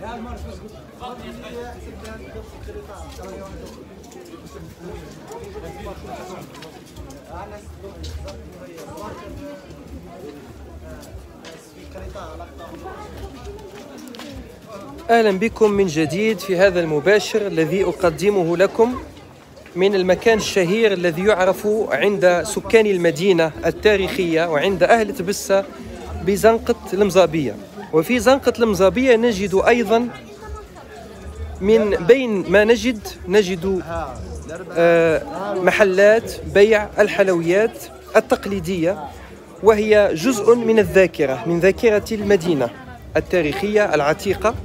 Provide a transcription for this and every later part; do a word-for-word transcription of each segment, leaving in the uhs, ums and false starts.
أهلا بكم من جديد في هذا المباشر الذي أقدمه لكم من المكان الشهير الذي يعرف عند سكان المدينة التاريخية وعند أهل تبسة بزنقة المزابية. وفي زنقة المزابية نجد أيضا من بين ما نجد نجد محلات بيع الحلويات التقليدية، وهي جزء من الذاكرة من ذاكرة المدينة التاريخية العتيقة.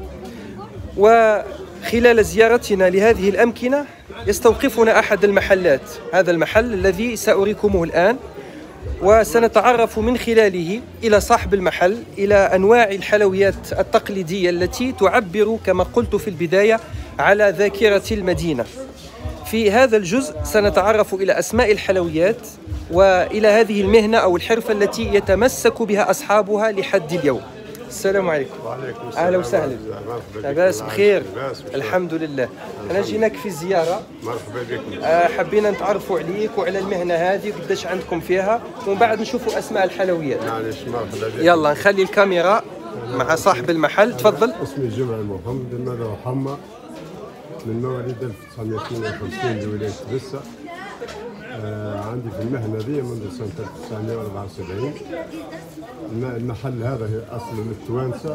وخلال زيارتنا لهذه الأمكنة يستوقفنا أحد المحلات، هذا المحل الذي سأريكمه الآن، وسنتعرف من خلاله إلى صاحب المحل، إلى أنواع الحلويات التقليدية التي تعبر كما قلت في البداية على ذاكرة المدينة. في هذا الجزء سنتعرف إلى أسماء الحلويات وإلى هذه المهنة أو الحرفة التي يتمسك بها أصحابها لحد اليوم. السلام عليكم. وعليكم السلام. أهلا وسهلا. لاباس بخير؟ الحمد لله. أنا جيناك في زيارة. مرحبا بكم. أه حبينا نتعرفوا عليك وعلى المهنة هذه وقداش عندكم فيها، ومن بعد نشوفوا أسماء الحلويات. معليش مرحبا بكم. يلا نخلي الكاميرا مع صاحب المحل، تفضل. اسمي جمعة محمد المدى حمى، من مواليد ألف وتسعمائة واثنين وخمسين لولاية تبسة. آه عندي في المهنة دي منذ سنة ألف وتسعمائة وأربعة وسبعين. المحل هذا هي أصله من التوانسة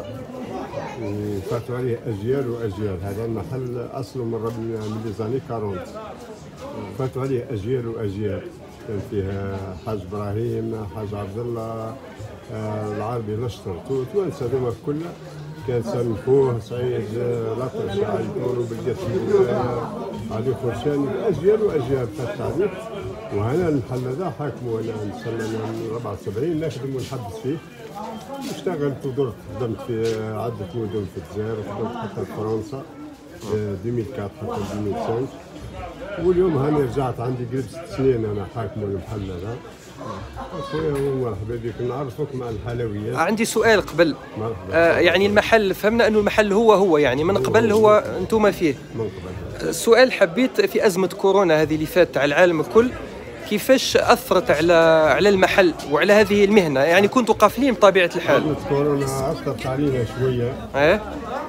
وفاتوا عليه أجيال وأجيال. هذا المحل أصله من من ليزاني أربعين، فاتوا عليه أجيال وأجيال. كان فيها حاج إبراهيم، حاج عبد الله، آه العربي الأشطر، توانسة هذوما كلها. كان سامي فوه، سعيد لطش، عيطور، وبلقيت علي خرشاني، أجيال وأجيال فاتت عليه. وهنا المحل هذا حاكمه أنا نسلم من أربعة وسبعين، نخدم ونحبس فيه. اشتغلت ودرت، خدمت في عدة مدن في الجزائر، وخدمت حتى في فرنسا ألفين وأربعة حتى ألفين وخمسة. واليوم هاني رجعت، عندي قريب ست سنين أنا حاكمه المحل هذا. اخويا مرحبا بك، نعرفك مع الحلويات. عندي سؤال قبل. مرحبا. آه يعني المحل فهمنا انه المحل هو هو يعني من قبل هو انتم فيه. من قبل. السؤال حبيت في ازمه كورونا هذه اللي فاتت على العالم الكل، كيفاش اثرت على على المحل وعلى هذه المهنه؟ يعني كنتوا قافلين بطبيعه الحال. ازمه كورونا اثرت علينا شويه. ايه.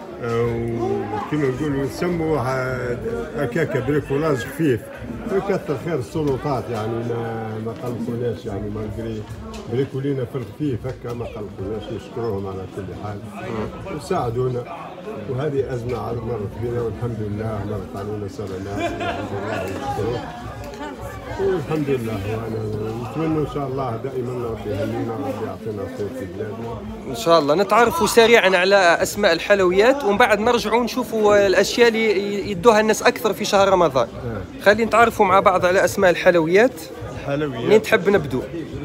وكما نقولوا نسموها هكاك بريكولاج خفيف. وكثر خير السلطات يعني ما ما قلقوناش، يعني مالغري بريكولينا في الخفيف هكا ما قلقوناش، نشكروهم على كل حال وساعدونا. وهذه ازمه عاد مرت بنا والحمد لله، مرت علينا سنه الحمد لله ونشكروه والحمد لله. وانا نتمنى ان شاء الله دائما ربي يهنينا وربي يعطينا الخير في بلادنا ان شاء الله. نتعرفوا سريعا على اسماء الحلويات ومن بعد نرجعوا نشوفوا الاشياء اللي يدوها الناس اكثر في شهر رمضان. آه. خلينا نتعرفوا مع بعض على اسماء الحلويات. الحلويات منين تحب نبدو؟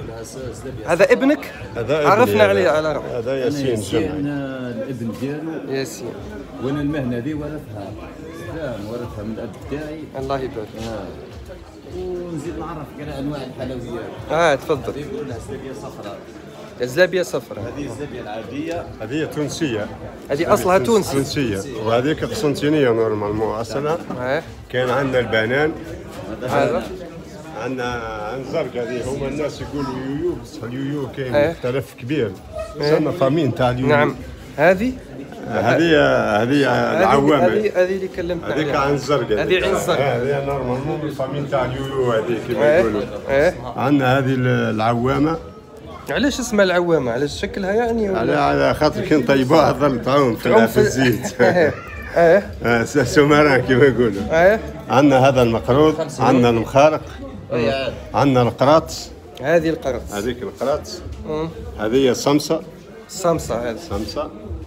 هذا ابنك؟ هذا ابني. عرفنا عليه على رأي. هذا ياسين جمعي. انا الابن ديالو ياسين، وانا المهنه دي ورثها، لا ورثها من الاب تاعي. الله يبارك. آه. ونزيد نعرفك على انواع الحلويات. اه تفضل. هذه يقولوا لها زلابيه صفراء. الزلابيه صفراء. هذه الزلابيه العاديه. هذه تونسيه. هذه اصلها تونسي. تونسيه. وهذيك قسنطينيه نورمالمون اصلا. اه. كان عندنا البنان. هذا. عندنا انزرق، هذه هما الناس يقولوا يويو، بصح اليويو كاين اه. مختلف كبير. سمى فامين تاع اليويو. نعم. هذه هذه هذه العوامه. هذه هذه اللي كلمتنا عليها. هذيك عن الزرق. هذه عين الزرق. هذه نورمالمون الفامين تاع اليويو هذه كما يقولوا. ايه. عندنا هذه العوامه. علاش اسمها العوامه؟ علاش شكلها يعني؟ على على خاطر كي نطيبوها تظل تعوم في, في الزيت. ايه. اه سومران كما يقولوا. ايه. عندنا هذا المقروض، عندنا المخارق، عندنا القراط. هذه القراط. هذيك القراط. هذه الصمصه. الصمصه هذه. الصمصه.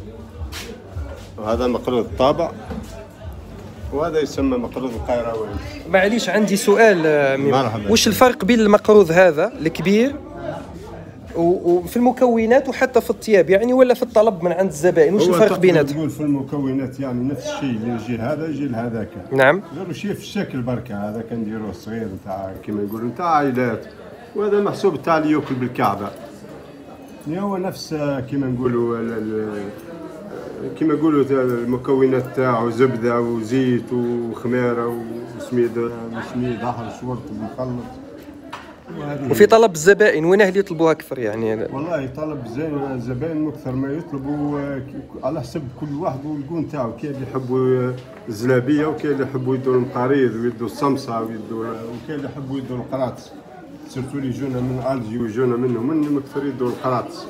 وهذا المقروض الطابع. وهذا يسمى مقروض القيروان. معليش عندي سؤال. مرحبا. وش الفرق بين المقروض هذا الكبير وفي المكونات وحتى في الطياب يعني، ولا في الطلب من عند الزبائن؟ وش الفرق بيناتهم؟ نقول في المكونات يعني نفس الشيء، اللي يجي هذا يجي لهذاك. نعم. غير شيء في الشكل بركه. هذا كنديروه صغير نتاع كما يقولوا نتاع عائلات، وهذا محسوب تاع اللي ياكل بالكعبه. هو نفس كما نقولوا كما يقولوا المكونات تاعو زبده وزيت وخميره وسميد وسميد احمر شورت مخلط. وفي طلب الزبائن وين اللي يطلبوها اكثر يعني؟ والله طلب زين الزبائن اكثر ما يطلبوا على حسب كل واحد والجون تاعو، كاين اللي يحبوا الزلابيه وكاين اللي يحبوا يدوا المقاريض ويدوا الصمصه ويدوا وكاين اللي يحبوا يدوا القراطس، سيرتو اللي يجونا من الجي ويجونا منهم منهم اكثر يدوا القراطس.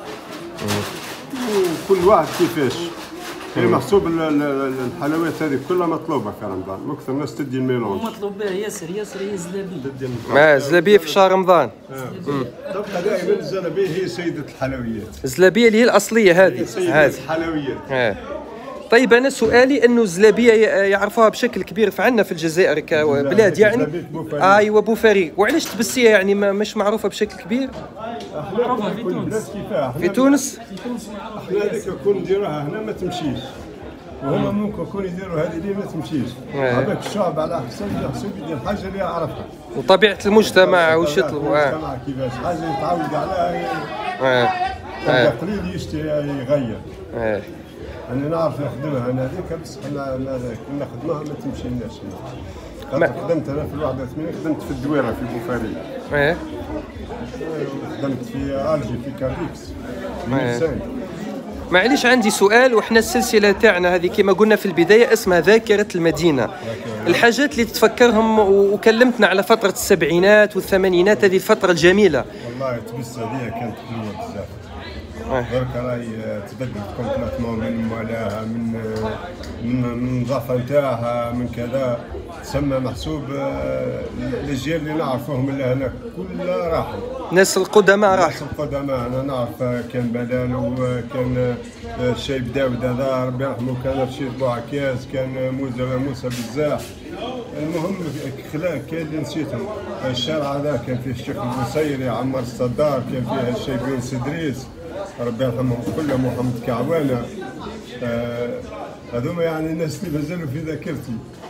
وكل واحد كيفاش هي محسوب الحلويات هذه كلها مطلوبه في رمضان، اكثر الناس تدي الميلونج. مطلوب به ياسر ياسر هي الزلابيه. ما الزلابيه في شهر رمضان. تبقى دائما الزلابيه هي سيده الحلويات. الزلابيه اللي هي الاصليه هذه. هذه الحلويات. اه. طيب انا سؤالي انه الزلابيه يعرفوها بشكل كبير في عندنا في الجزائر كبلاد يعني. ايوه بوفاري، وعلاش تبسيه يعني مش معروفه بشكل كبير؟ معروفه في تونس. في تونس؟ في تونس احنا هذيك كون نديروها هنا ما تمشيش. وهما ممكن يكون يديروا هذه اللي ما تمشيش. هذاك الشعب على حسب حسب يدير الحاجه اللي يعرفها. وطبيعه المجتمع وش يطلبوا. اه. المجتمع كيفاش حاجه يتعود عليها. اه. اه. قليل يشتي يغير. اه. انا نعرف نخدمها انا هذيك بس حنا كنا نخدمها ما تمشي لناش. خاطر خدمت انا في الواحد وثمانين خدمت في الدويره في بوفاري. اه. خدمت في الجي في كارليكس. اه. معليش عندي سؤال، وحنا السلسله تاعنا هذه كما قلنا في البدايه اسمها ذاكره المدينه. الحاجات اللي تتفكرهم، وكلمتنا على فتره السبعينات والثمانينات، هذه الفتره الجميله. والله تبس هذه كانت حلوه بزاف. درك راهي تبدلت كومبليتمون من مولاها من من من النظافه نتاعها من كذا، تسمى محسوب الاجيال اللي نعرفوهم اللي هنا كلها راحوا. الناس القدماء راحوا. الناس القدماء انا نعرف كان بدال وكان الشايب داود هذا ربي يرحمه، كان رشيد بوعكاز، كان موسى موسى بزاف. المهم خلال كاين اللي نسيتهم. الشارع هذا كان فيه الشيخ البوصيري، عمر الصدار، كان فيه الشايبين سدريس ربي يرحمهم كلهم، محمد كعوانه. هذوما آه يعني الناس اللي مازالوا في ذاكرتي.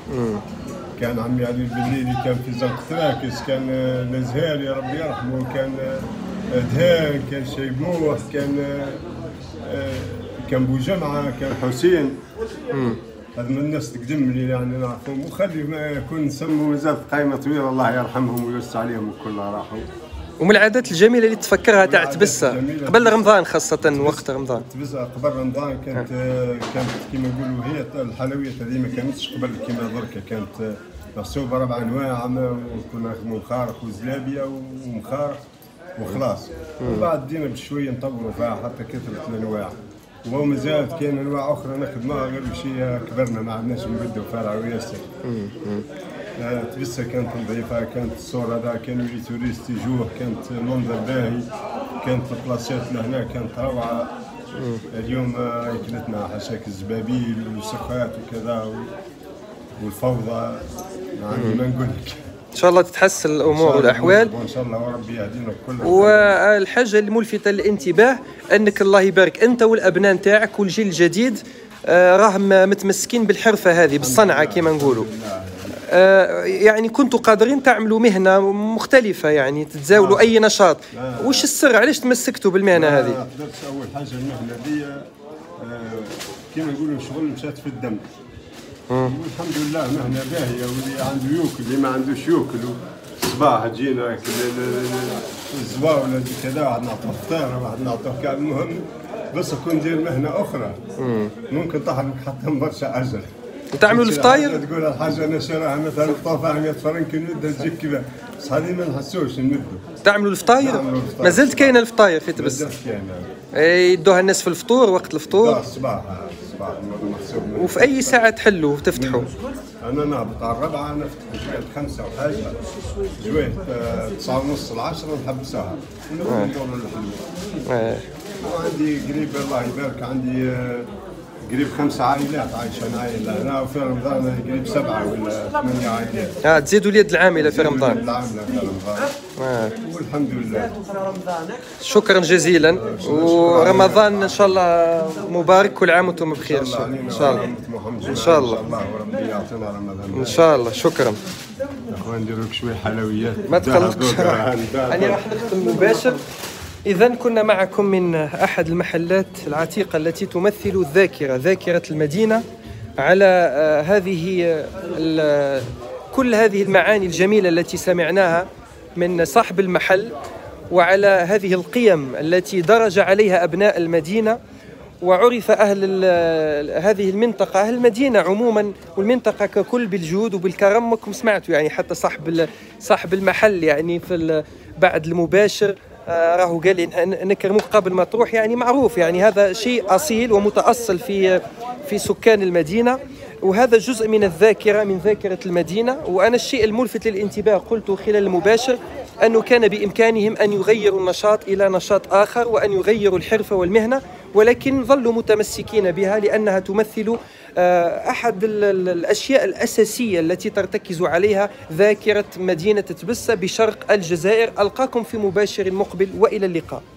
كان عمي علي البليلي، كان في زنق تراكس، كان الازهاري ربي يرحمه، كان دهان، كان شيبوح، كان آه كان بوجمعه، كان حسين. هذا من الناس تقدم اللي يعني نعرفهم، وخلي ما يكون نسموا مازال قائمه طويله الله يرحمهم ويوسع عليهم كلها راحوا. ومن العادات الجميله اللي تفكرها تاع تبسه قبل رمضان، خاصه وقت رمضان. تبسه قبل رمضان كانت كانت كما يقولوا هي الحلويات هذه ما كانتش قبل كما دركا، كانت محسوبه ربع انواع، كنا نخدموا مخارق وزلابيه ومخارق وخلاص. وبعد دينا بشويه نطوروا فيها حتى كثرت الانواع، وهو مازالت كاين انواع اخرى نخدموها غير بشي كبرنا ما عندناش نبداو فرع وياسر. تبسه كانت نظيفه، كانت الصور هذا كانوا لي توريست يجوه، كانت المنظر باهي، كانت البلاصات لهنا كانت روعه. اليوم يكلتنا حاشاك الزبابيل والسخات وكذا والفوضى، يعني ما نقول لك. ان شاء الله تتحسن الامور والاحوال ان شاء الله وربي يهدينا كلنا. والحاجه الملفته للانتباه انك الله يبارك انت والابناء نتاعك والجيل الجديد راهم متمسكين بالحرفه هذه بالصنعه كما نقولوا. آه يعني كنتوا قادرين تعملوا مهنه مختلفه يعني تتزاولوا آه. اي نشاط. آه. وش السر علاش تمسكتوا بالمهنه هذه؟ ما قدرتش اول حاجه المهنه دي آه كما نقولوا شغل مشات في الدم. والحمد لله مهنه باهيه، واللي عنده يوكل اللي ما عندوش يوكل. صباح تجينا الزواوله كذا، واحد نعطوه فطار واحد نعطوه كاع. المهم بس كون ندير مهنه اخرى مم. ممكن تحرم حتى برشا اجل. تعملوا الفطاير؟ تقول الحاجه انا شراها مثلا طوفه مية فرنك نبدا تجيك كذا، بس هذه ما نحسوش نمدوا. تعملوا الفطاير؟ ما زلت كاينه الفطاير في تبس؟ ما زلت كاينه. يدوها الناس في الفطور وقت الفطور؟ الصباح الصباح محسوب. وفي اي ساعه تحلوا وتفتحوا؟ انا نهبط على الربعه نفتح جويه خمسه وحاجه، جويه تسعة ونص العشرة نحبسوها ندوروا الحلوه. اه. وعندي قريب الله يبارك عندي قريب خمس عائلات عايشين عائله هنا، وفي رمضان قريب سبعه ولا ثمانيه عائلات. اه تزيدوا اليد العامله في رمضان. اليد العامله في رمضان. اه والحمد لله. شكرا جزيلا، ورمضان ان شاء الله مبارك، كل عام وانتم بخير ان شاء الله. ان شاء الله ان شاء الله وربي يعطينا رمضان ان شاء الله. شكرا يا اخوان. نديروا لك شويه حلويات ما تقلقش، راني راح نختم مباشر. إذا كنا معكم من أحد المحلات العتيقة التي تمثل الذاكرة، ذاكرة المدينة، على هذه كل هذه المعاني الجميلة التي سمعناها من صاحب المحل، وعلى هذه القيم التي درج عليها أبناء المدينة وعرف أهل هذه المنطقة، أهل المدينة عموما والمنطقة ككل، بالجود وبالكرم. وكم سمعتوا يعني حتى صاحب صاحب المحل يعني في بعد المباشر آه راهو قال لي نكرموك قبل ما تروح، يعني معروف، يعني هذا شيء أصيل ومتأصل في في سكان المدينة، وهذا جزء من الذاكرة، من ذاكرة المدينة. وأنا الشيء الملفت للانتباه قلته خلال المباشر أنه كان بإمكانهم أن يغيروا النشاط إلى نشاط آخر وأن يغيروا الحرفة والمهنة، ولكن ظلوا متمسكين بها لأنها تمثل أحد الأشياء الأساسية التي ترتكز عليها ذاكرة مدينة تبسة بشرق الجزائر. ألقاكم في مباشر مقبل، وإلى اللقاء.